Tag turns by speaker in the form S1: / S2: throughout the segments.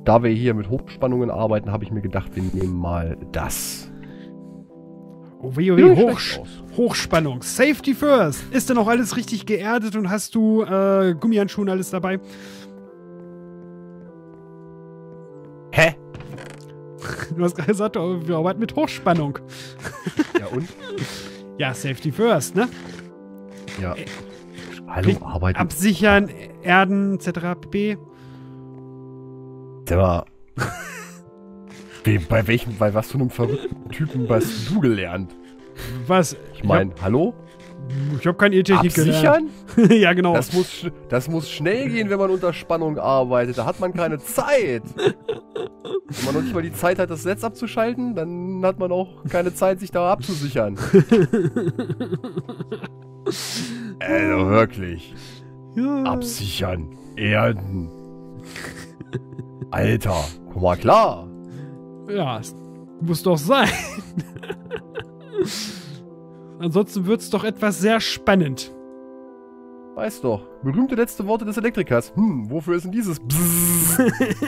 S1: da wir hier mit Hochspannungen arbeiten, habe ich mir gedacht, wir nehmen mal das.
S2: Oh, Hochspannung. Safety first. Ist denn auch alles richtig geerdet und hast du Gummihandschuhe und alles dabei?
S1: Hä?
S2: Du hast gerade gesagt, wir arbeiten mit Hochspannung.
S1: Ja und?
S2: Ja, Safety first, ne?
S1: Ja. Hallo, arbeiten.
S2: Absichern, erden, etc. pp.
S1: Aber bei was für einem verrückten Typen hast du gelernt?
S2: Was?
S1: Ich meine, hallo?
S2: Ich habe keine E-Technik
S1: gelernt.
S2: Absichern? Ja, genau.
S1: Das muss schnell gehen, wenn man unter Spannung arbeitet. Da hat man keine Zeit. Wenn man noch nicht mal die Zeit hat, das Netz abzuschalten, dann hat man auch keine Zeit, sich da abzusichern. Also wirklich.
S2: Ja.
S1: Absichern. Erden. Alter, komm mal klar.
S2: Ja, es muss doch sein. Ansonsten wird es doch etwas sehr spannend.
S1: Weiß doch. Berühmte letzte Worte des Elektrikers. Wofür ist denn dieses Bzzz?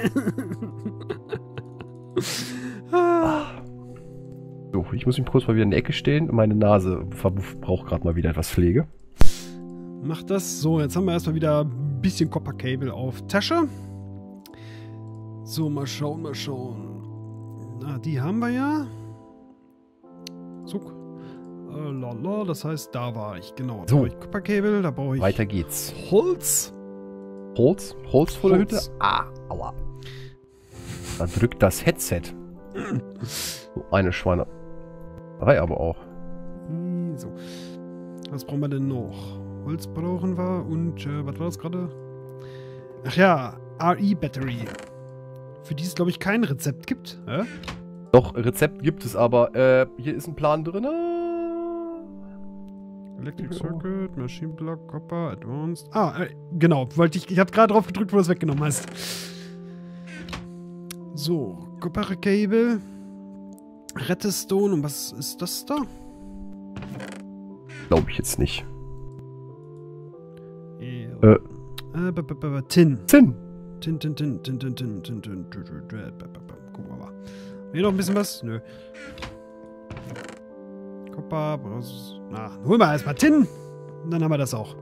S1: So, ich muss mich kurz mal wieder in die Ecke stellen. Meine Nase braucht gerade mal wieder etwas Pflege.
S2: Mach das. So, jetzt haben wir erstmal wieder ein bisschen Copper-Cable auf Tasche. So, mal schauen. Na, die haben wir ja. Zuck. Lala, das heißt, da war ich. Genau, da
S1: so.
S2: brauche ich Copper-Cable, da brauche ich
S1: Weiter geht's.
S2: Holz.
S1: Holz vor der Hütte? Aua. Da drückt das Headset. So, eine Schweine. Drei aber auch.
S2: So. Was brauchen wir denn noch? Holz brauchen wir und, was war das gerade? Ach ja, RE-Battery. Für die es, glaube ich, kein Rezept gibt.
S1: Doch, Rezept gibt es aber. Hier ist ein Plan drin.
S2: Electric Circuit, Machine Block, Copper, Advanced. Genau. Ich habe gerade drauf gedrückt, wo du es weggenommen hast. So, Copper Cable. Redstone. Und was ist das da?
S1: Glaube ich jetzt nicht.
S2: Tin.
S1: Tin.
S2: Tin. Gucken wir mal. Hier noch ein bisschen was? Nö. Copper. Na, holen wir erstmal Tin. Und dann haben wir das auch.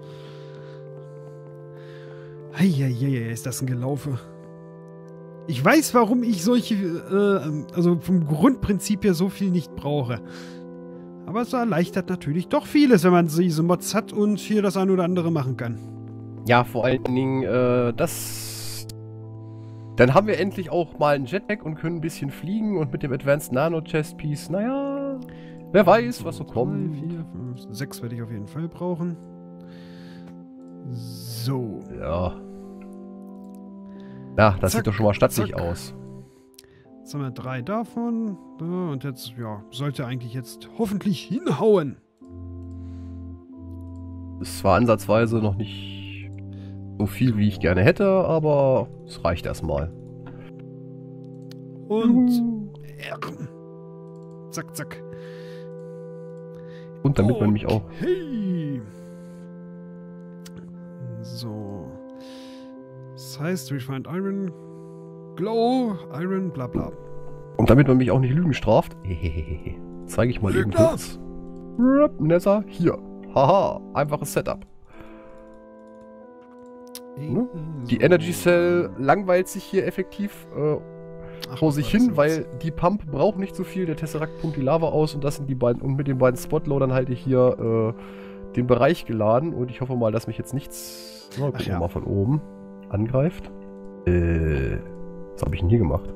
S2: Eieiei, ist das ein Gelaufe. Ich weiß, warum ich solche, also vom Grundprinzip her so viel nicht brauche. Aber es erleichtert natürlich doch vieles, wenn man diese Mods hat und hier das ein oder andere machen kann.
S1: Ja, vor allen Dingen, Dann haben wir endlich auch mal ein Jetpack und können ein bisschen fliegen und mit dem Advanced Nano Chest Piece, naja, wer weiß, was so kommt.
S2: 4, 5, 6 werde ich auf jeden Fall brauchen. So.
S1: Ja. Ja, das
S2: Zack,
S1: sieht doch schon mal stattlich
S2: zack.
S1: aus.
S2: Jetzt haben wir 3 davon. Und jetzt, ja, sollte eigentlich jetzt hoffentlich hinhauen.
S1: Ist zwar ansatzweise noch nicht so viel, wie ich gerne hätte, aber es reicht erstmal.
S2: Und zack.
S1: Und damit man mich auch...
S2: Hey. So. Das heißt, Refined Iron, Glow, Iron, bla bla.
S1: Und damit man mich auch nicht Lügen straft, zeige ich mal eben kurz. Nether, hier. Haha, einfaches Setup. Ne? Die Energy Cell langweilt sich hier effektiv vor sich hin, weil die Pump braucht nicht so viel. Der Tesseract pumpt die Lava aus und das sind die beiden. Und mit den beiden Spotloadern halte ich hier den Bereich geladen. Und ich hoffe mal, dass mich jetzt nichts, gucken wir mal von oben, angreift. Was habe ich denn hier gemacht?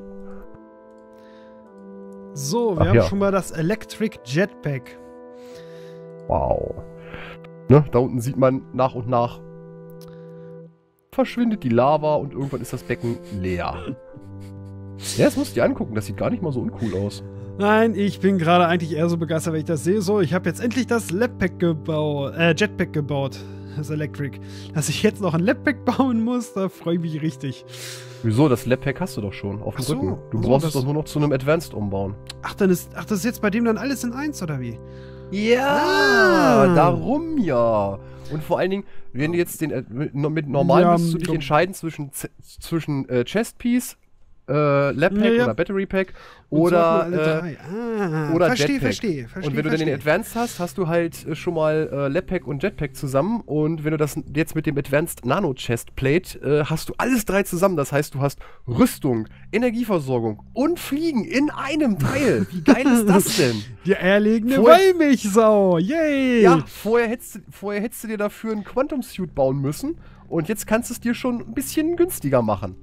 S2: So, wir haben schon mal das Electric Jetpack.
S1: Wow. Ne, da unten sieht man nach und nach verschwindet die Lava und irgendwann ist das Becken leer. Ja, das musst du dir angucken, das sieht gar nicht mal so uncool aus.
S2: Nein, ich bin gerade eigentlich eher so begeistert, wenn ich das sehe. So, ich habe jetzt endlich das Jetpack gebaut. Das Electric. Dass ich jetzt noch ein Labpack bauen muss, da freue ich mich richtig.
S1: Wieso? Das Labpack hast du doch schon auf dem Rücken. Du brauchst es doch nur noch zu einem Advanced umbauen.
S2: Ach, das ist jetzt bei dem dann alles in 1 oder wie?
S1: Ja, darum ja. Und vor allen Dingen, wenn du jetzt mit normal müsstest du dich entscheiden zwischen Chestpiece, Labpack oder Battery Pack oder Jetpack.
S2: Verstehe.
S1: Und wenn du dann den Advanced hast, hast du halt schon mal Labpack und Jetpack zusammen. Und wenn du das jetzt mit dem Advanced Nano Chestplate hast du alles 3 zusammen. Das heißt, du hast Rüstung, Energieversorgung und Fliegen in einem Teil. Wie geil ist das denn?
S2: Die eierlegende Wollmilchsau. Yay!
S1: Ja, vorher hättest du dir dafür einen Quantum Suit bauen müssen. Und jetzt kannst du es dir schon ein bisschen günstiger machen.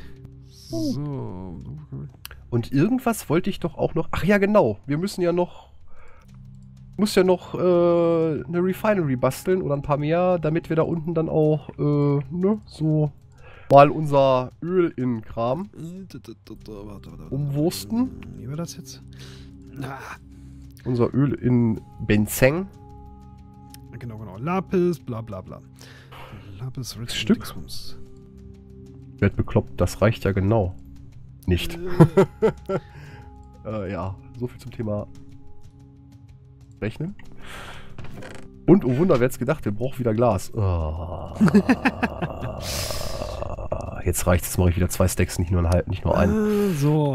S2: So.
S1: Und irgendwas wollte ich doch auch noch. Ach ja, genau. Wir müssen ja noch. Muss ja noch eine Refinery basteln oder ein paar mehr, damit wir da unten dann auch so mal unser Öl in Kram umwursten.
S2: Wie war das jetzt?
S1: Unser Öl in Benzeng.
S2: Genau. Lapis, bla bla bla. Lapis,
S1: Stück. Werd bekloppt, das reicht ja genau. Nicht. Ja, so viel zum Thema Rechnen. Und oh Wunder, wer hätte es gedacht, wir brauchen wieder Glas. Jetzt reicht's, jetzt mache ich wieder 2 Stacks, nicht nur einen.
S2: So.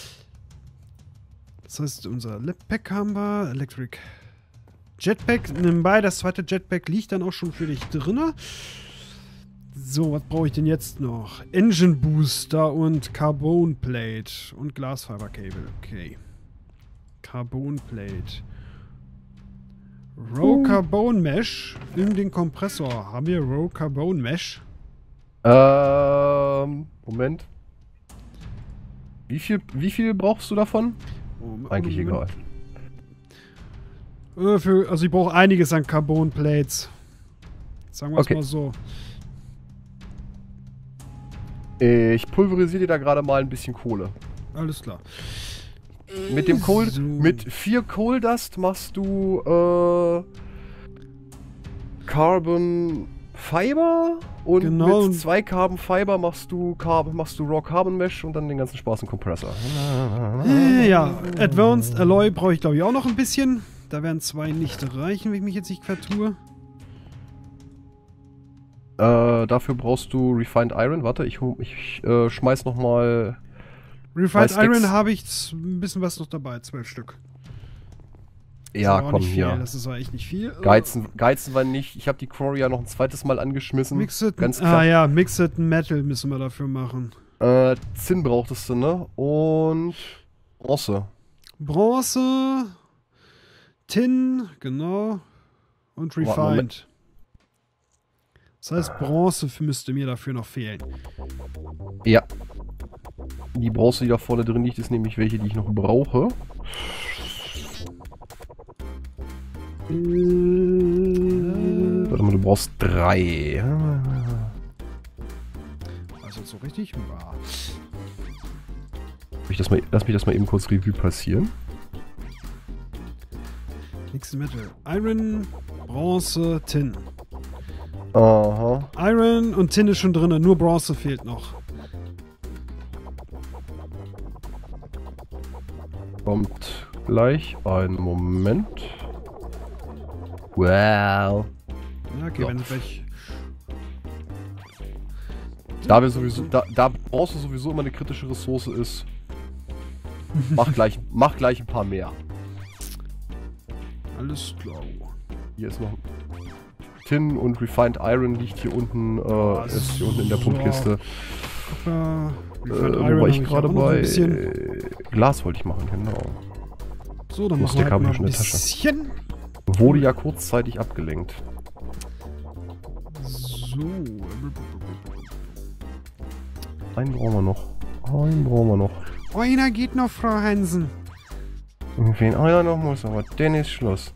S2: Das heißt, unser Labpack haben wir, Electric Jetpack. Nebenbei, das zweite Jetpack liegt dann auch schon für dich drin. So, was brauche ich denn jetzt noch? Engine Booster und Carbon Plate und Glasfiber Cable. Okay. Carbon Plate. Raw Carbon Mesh in den Kompressor. Haben wir Raw Carbon Mesh?
S1: Moment. Wie viel brauchst du davon? Eigentlich egal.
S2: Also ich brauche einiges an Carbon Plates. Sagen wir es mal so.
S1: Ich pulverisiere dir da gerade mal ein bisschen Kohle.
S2: Alles klar.
S1: Mit dem Kohl, mit 4 Coal Dust machst du Carbon Fiber und mit 2 Carbon Fiber machst du Raw Carbon Mesh und dann den ganzen Spaß im Kompressor.
S2: Ja, Advanced Alloy brauche ich glaube ich auch noch ein bisschen. Da werden 2 nicht reichen, wenn ich mich jetzt nicht vertue.
S1: Dafür brauchst du Refined Iron. Warte, ich schmeiß nochmal.
S2: Refined Iron habe ich ein bisschen was noch dabei, 12 Stück.
S1: Ja, komm hier.
S2: Das ist echt nicht viel.
S1: Geizen wir nicht. Ich habe die Quarry ja noch ein zweites Mal angeschmissen.
S2: Mixed Metal müssen wir dafür machen.
S1: Zinn brauchtest du, ne? Und Bronze.
S2: Bronze, Tin, genau. Und Refined. Das heißt, Bronze müsste mir dafür noch fehlen.
S1: Ja. Die Bronze, die da vorne drin liegt, ist nämlich welche, die ich noch brauche. Warte mal, du brauchst 3.
S2: Also so richtig? Ja.
S1: Lass mich das mal eben kurz Revue passieren.
S2: Nächste Metal. Iron, Bronze, Tin.
S1: Aha.
S2: Iron und Tin ist schon drin, nur Bronze fehlt noch.
S1: Kommt gleich. Einen Moment. Wow.
S2: Ja, okay,
S1: So.
S2: wenn es gleich...
S1: Da Bronze sowieso immer eine kritische Ressource ist, mach gleich ein paar mehr.
S2: Alles klar.
S1: Hier ist noch Tin und Refined Iron liegt hier unten, ist hier unten in der Pumpkiste. Wo war ich gerade bei? Glas wollte ich machen, genau.
S2: So, dann
S1: machen
S2: wir
S1: halt mal
S2: ein bisschen.
S1: Wurde ja kurzzeitig abgelenkt.
S2: So.
S1: Einen brauchen wir noch.
S2: Einer geht noch, Frau Hansen.
S1: Wenn einer noch muss, aber dann ist Schluss.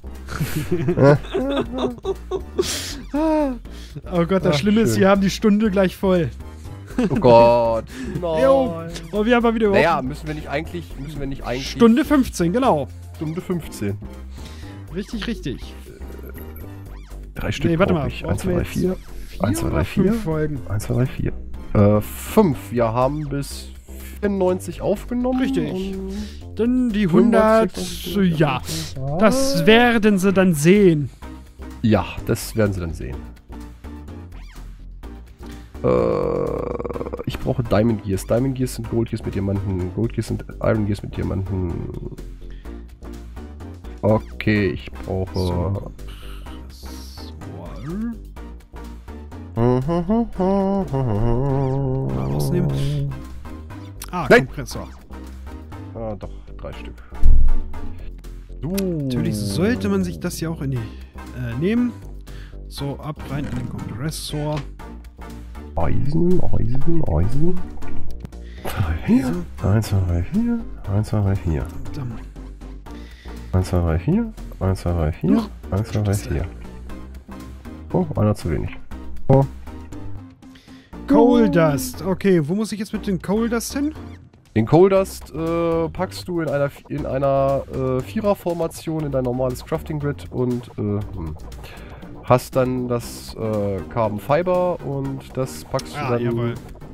S2: Oh Gott, das Schlimme ist,
S1: schön.
S2: wir haben die Stunde gleich voll.
S1: Oh Gott. Nein.
S2: Jo, oh, wir haben mal wieder überhaupt...
S1: Naja, müssen wir nicht eigentlich...
S2: Stunde 15, genau.
S1: Stunde 15.
S2: Richtig.
S1: 3 Stück
S2: Nee, warte
S1: brauch
S2: mal.
S1: ich. 1, 2, 3, 4. 1, 2, 3, 4.
S2: 5 Folgen.
S1: 1, 2, 3, 4. 5. Wir haben bis 94 aufgenommen.
S2: Richtig.
S1: und
S2: Dann die 100...
S1: 95,
S2: Ja, das werden sie dann sehen.
S1: Ja, das werden sie dann sehen. Ich brauche Diamond Gears. Diamond Gears sind Gold Gears mit Diamanten. Gold Gears sind Iron Gears mit Diamanten. Okay, ich brauche...
S2: So. Rausnehmen. Ah,
S1: Nein.
S2: Kompressor.
S1: Ah, doch, 3 Stück. So.
S2: Natürlich sollte man sich das hier auch in die nehmen. So, ab rein in den Kompressor.
S1: Eisen. 1, 2, 3, 4. 1, 2, 3, 4. 1, 2, 3, 4. 1, 2, 3, 4. 1, 2, 3, 4. Oh, einer zu wenig. Oh.
S2: Coal Dust. Okay, wo muss ich jetzt mit dem Coal Dust hin?
S1: Den Coal Dust packst du in einer Vierer-Formation in dein normales Crafting Grid und hast dann das Carbon Fiber und das packst du dann...
S2: Jawohl.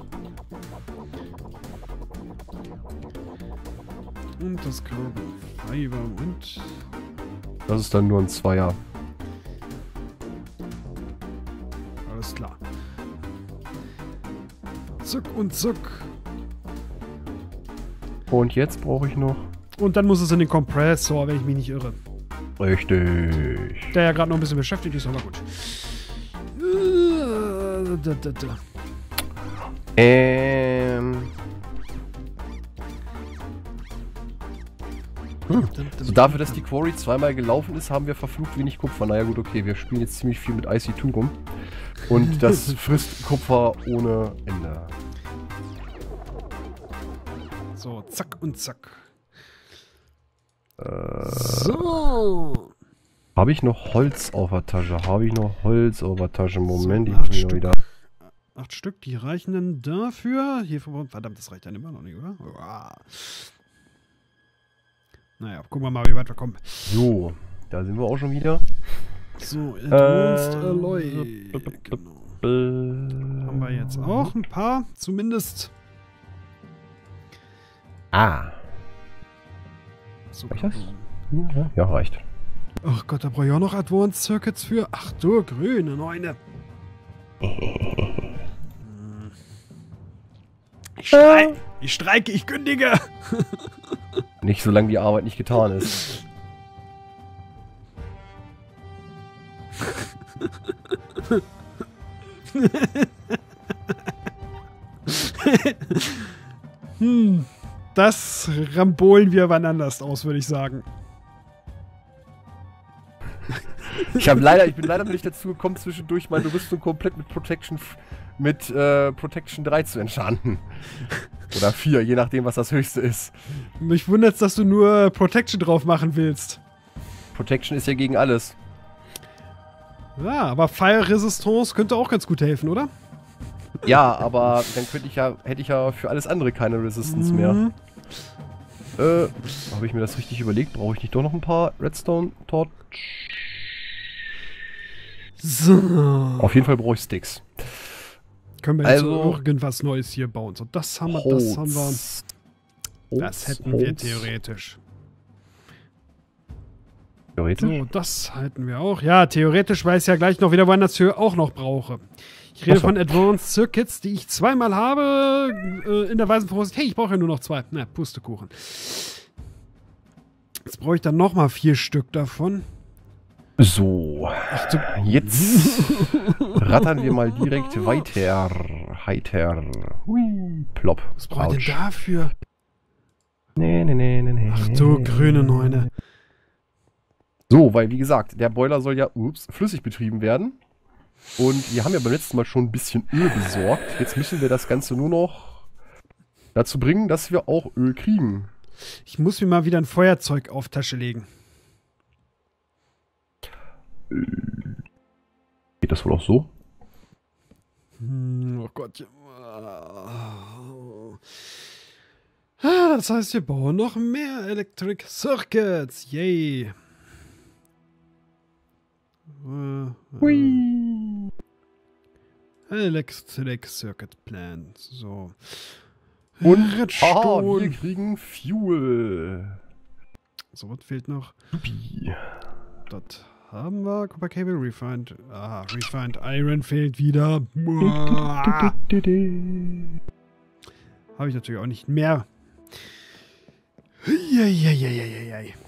S2: Und das Carbon Fiber und...
S1: Das ist dann nur ein Zweier.
S2: Alles klar. Zuck und zuck.
S1: Und jetzt brauche ich noch...
S2: Und dann muss es in den Kompressor, wenn ich mich nicht irre.
S1: Richtig.
S2: Der ja gerade noch ein bisschen beschäftigt ist, aber gut.
S1: So dafür, dass die Quarry zweimal gelaufen ist, haben wir verflucht wenig Kupfer. Naja gut, okay, wir spielen jetzt ziemlich viel mit IC2 rum. Und das frisst Kupfer ohne Ende.
S2: So, zack und zack. So.
S1: Habe ich noch Holz auf der Tasche? Moment,
S2: So,
S1: ich muss mich wieder...
S2: 8 Stück, die reichen dann dafür. Hier, verdammt, das reicht dann immer noch nicht, oder? Uah. Naja, gucken wir mal, wie weit wir kommen.
S1: So, da sind wir auch schon wieder.
S2: So, Advanced Alloy. Genau. Haben wir jetzt auch ein paar, zumindest. So,
S1: Reicht das? Ja, reicht.
S2: Ach Gott, da brauche ich auch noch Advanced Circuits für. Ach du, grüne Neune. Ich streike, ich kündige.
S1: Nicht, solange die Arbeit nicht getan ist.
S2: Das rambolen wir wann anders aus, würde ich sagen.
S1: Ich bin leider noch nicht dazu gekommen, zwischendurch meine Rüstung komplett mit Protection 3 zu enchanten. Oder 4, je nachdem, was das höchste ist.
S2: Mich wundert's, dass du nur Protection drauf machen willst.
S1: Protection ist ja gegen alles.
S2: Ja, aber Fire Resistance könnte auch ganz gut helfen, oder?
S1: Ja, aber dann hätte ich ja für alles andere keine Resistance mehr. Habe ich mir das richtig überlegt? Brauche ich nicht doch noch ein paar Redstone Torch?
S2: So.
S1: Auf jeden Fall brauche ich Sticks.
S2: Können wir jetzt irgendwas Neues hier bauen? So, das haben wir, das haben wir. Das hätten wir theoretisch.
S1: Theoretisch?
S2: So, das hätten wir auch. Ja, theoretisch weiß ich ja gleich noch wieder, wann das für auch noch brauche. Ich rede von Advanced Circuits, die ich zweimal habe, in der weisen Voraussicht, hey, ich brauche ja nur noch 2. Na, Pustekuchen. Jetzt brauche ich dann nochmal 4 Stück davon.
S1: So, jetzt rattern wir mal direkt weiter. Hui, plopp.
S2: Was brauche ich denn dafür?
S1: Nee.
S2: Ach du, grüne Neune.
S1: So, weil wie gesagt, der Boiler soll ja flüssig betrieben werden. Und wir haben ja beim letzten Mal schon ein bisschen Öl besorgt. Jetzt müssen wir das Ganze nur noch dazu bringen, dass wir auch Öl kriegen.
S2: Ich muss mir mal wieder ein Feuerzeug auf Tasche legen.
S1: Geht das wohl auch so?
S2: Oh Gott. Das heißt, wir bauen noch mehr Electric Circuits. Yay.
S1: Hui.
S2: Electric Circuit Plan. So.
S1: Und wir kriegen Fuel.
S2: So, was fehlt noch?
S1: Supi.
S2: Das haben wir. Copper Cable, Refined. Refined Iron fehlt wieder. habe ich natürlich auch nicht mehr. Eieieiei.